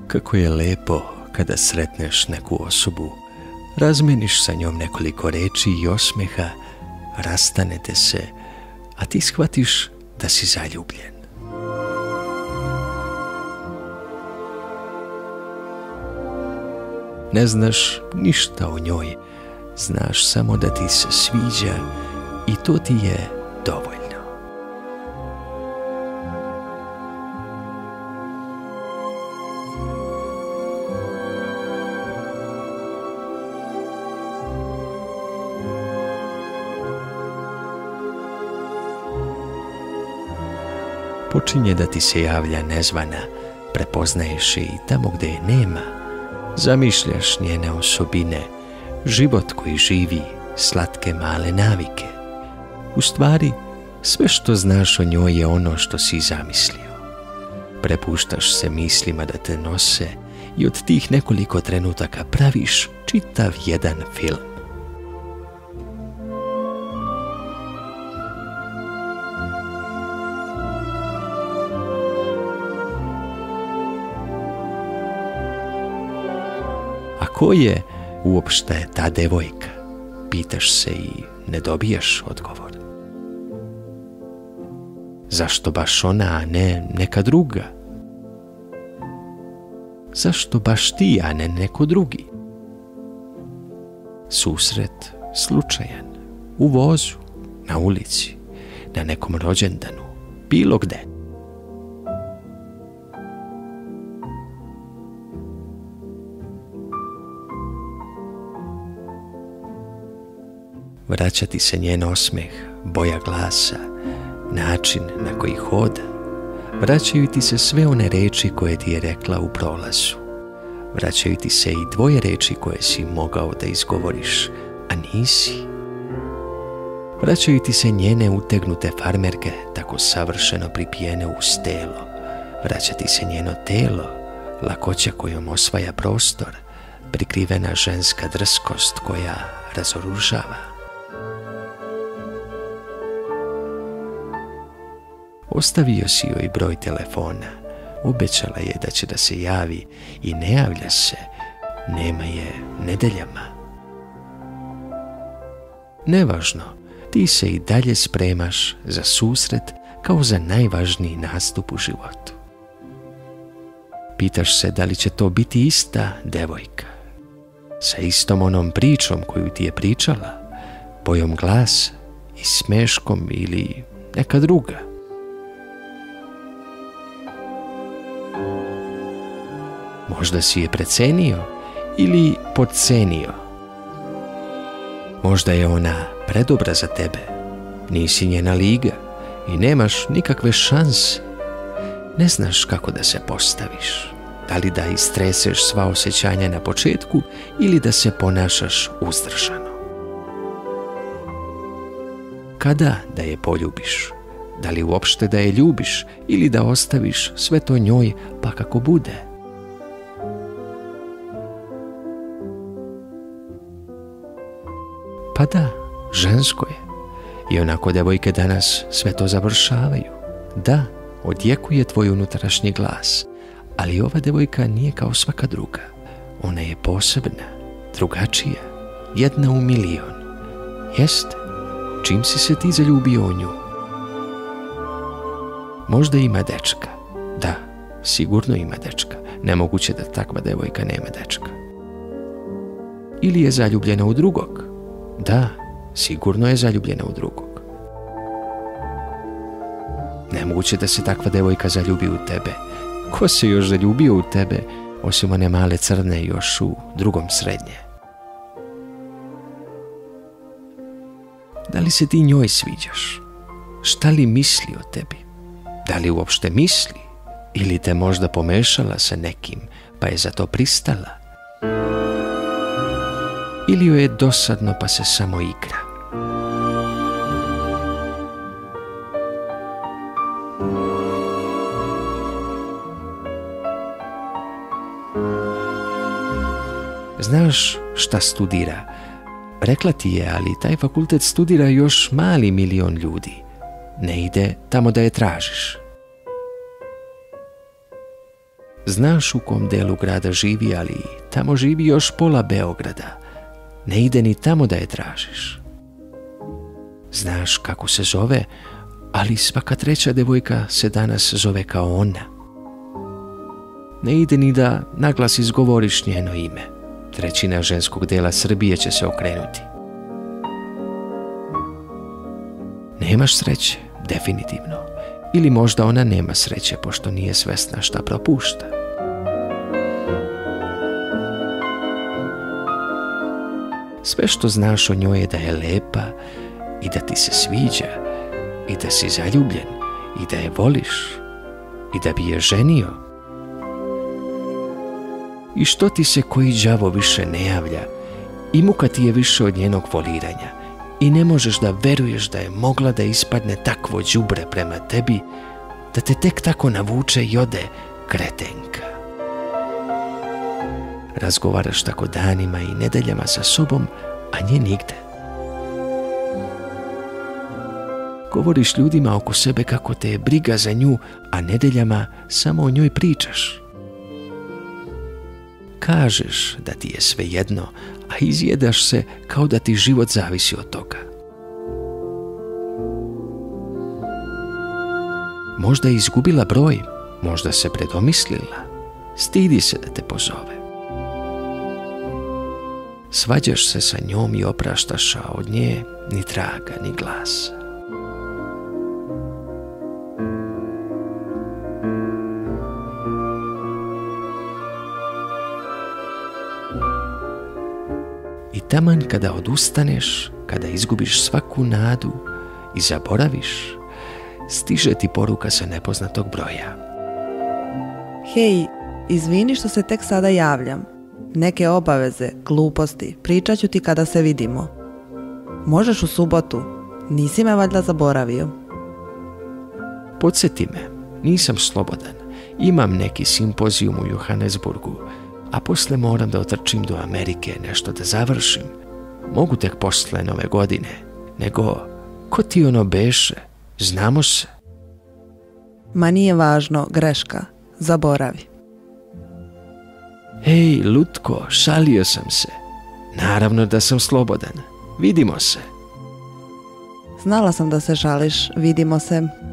Kako je lepo kada sretneš neku osobu, razmeniš sa njom nekoliko reči i osmeha, rastanete se, a ti shvatiš da si zaljubljen. Ne znaš ništa o njoj, znaš samo da ti se sviđa i to ti je dovoljno. Počinje da ti se javlja nezvana, prepoznaješ je i tamo gdje je nema. Zamišljaš njene osobine, život koji živi, slatke male navike. U stvari, sve što znaš o njoj je ono što si zamislio. Prepuštaš se mislima da te nose i od tih nekoliko trenutaka praviš čitav jedan film. A ko je uopšte ta devojka? Pitaš se i ne dobijaš odgovor. Zašto baš ona, a ne neka druga? Zašto baš ti, a ne neko drugi? Susret slučajan, u vozu, na ulici, na nekom rođendanu, bilo gde. Vraća ti se njen osmeh, boja glasa, način na koji hoda. Vraćaju ti se sve one reči koje ti je rekla u prolazu. Vraćaju ti se i dvoje reči koje si mogao da izgovoriš, a nisi. Vraćaju ti se njene utegnute farmerke, tako savršeno pripijene uz telo. Vraća ti se njeno telo, lakoća kojom osvaja prostor, prikrivena ženska drskost koja razoružava. Ostavio si joj broj telefona, obećala je da će da se javi i ne javlja se, nema je nedeljama. Nevažno, ti se i dalje spremaš za susret kao za najvažniji nastup u životu. Pitaš se da li će to biti ista devojka, sa istom onom pričom koju ti je pričala, bojom glasa i smeškom ili neka druga. Možda si je precenio ili podcenio. Možda je ona predobra za tebe, nisi njena liga i nemaš nikakve šanse. Ne znaš kako da se postaviš, da li da istreseš sva osjećanja na početku ili da se ponašaš uzdržano. Kada da je poljubiš? Da li uopšte da je ljubiš ili da ostaviš sve to njoj pa kako bude? Pa da, žensko je. I onako devojke danas sve to završavaju. Da, odjekuje tvoj unutrašnji glas, ali ova devojka nije kao svaka druga. Ona je posebna, drugačija, jedna u milion. Jeste, čim si se ti zaljubio u nju? Možda ima dečka. Da, sigurno ima dečka. Nemoguće da takva devojka nema dečka. Ili je zaljubljena u drugog. Da, sigurno je zaljubljena u drugog. Nemoguće da se takva devojka zaljubi u tebe. Ko se još zaljubio u tebe, osim one male crne još u drugom srednje? Da li se ti njoj sviđaš? Šta li misli o tebi? Da li uopšte misli? Ili te možda pomešala sa nekim, pa je za to pristala? Ili joj je dosadno pa se samo igra? Znaš šta studira? Rekla ti je, ali taj fakultet studira još mali milion ljudi. Ne ide tamo da je tražiš. Znaš u kom delu grada živi, ali tamo živi još pola Beograda. Ne ide ni tamo da je tražiš. Znaš kako se zove, ali svaka treća devojka se danas zove kao ona. Ne ide ni da naglas izgovoriš njeno ime. Trećina ženskog dela Srbije će se okrenuti. Nemaš sreće, definitivno. Ili možda ona nema sreće, pošto nije svesna šta propušta. Sve što znaš o njoj je da je lepa i da ti se sviđa i da si zaljubljen i da je voliš i da bi je ženio. I što ti se koji đavo više ne javlja i muka ti je više od njenog voliranja i ne možeš da veruješ da je mogla da ispadne takvo đubre prema tebi, da te tek tako navuče i ode, kretenka. Razgovaraš tako danima i nedeljama sa sobom, a nje nigde. Govoriš ljudima oko sebe kako te je briga za nju, a nedeljama samo o njoj pričaš. Kažeš da ti je svejedno, a izjedaš se kao da ti život zavisi od toga. Možda je izgubila broj, možda se predomislila, stidi se da te pozove. Svađaš se sa njom i opraštaš, a od nje ni traga, ni glasa. I taman kada odustaneš, kada izgubiš svaku nadu i zaboraviš, stiže ti poruka sa nepoznatog broja. Hej, izvini što se tek sada javljam. Neke obaveze, gluposti, pričat ću ti kada se vidimo. Možeš u subotu? Nisi me valjda zaboravio. Podsjeti me, nisam slobodan. Imam neki simpozijum u Johannesburgu, a posle moram da otrčim do Amerike, nešto da završim. Mogu tek posle Nove godine. Nego, ko ti ono beše? Znamo se. Ma nije važno, greška. Zaboravi. Hej, lutko, šalio sam se. Naravno da sam slobodan. Vidimo se. Znala sam da se žališ, vidimo se.